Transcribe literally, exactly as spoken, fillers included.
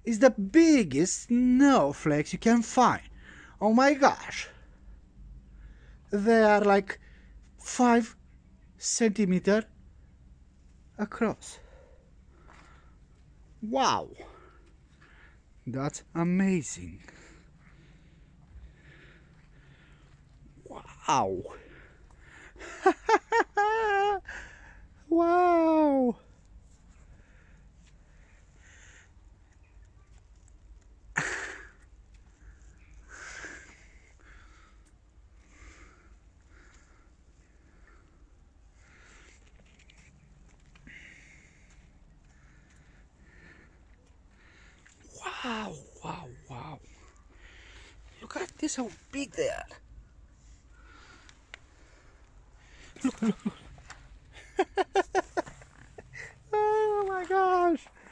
is the biggest snowflakes you can find. Oh my gosh! They are like five centimeter across. Wow! That's amazing. Wow! Wow! Wow, wow, wow. Look at this, how big they are. Look, look, look. Oh my gosh.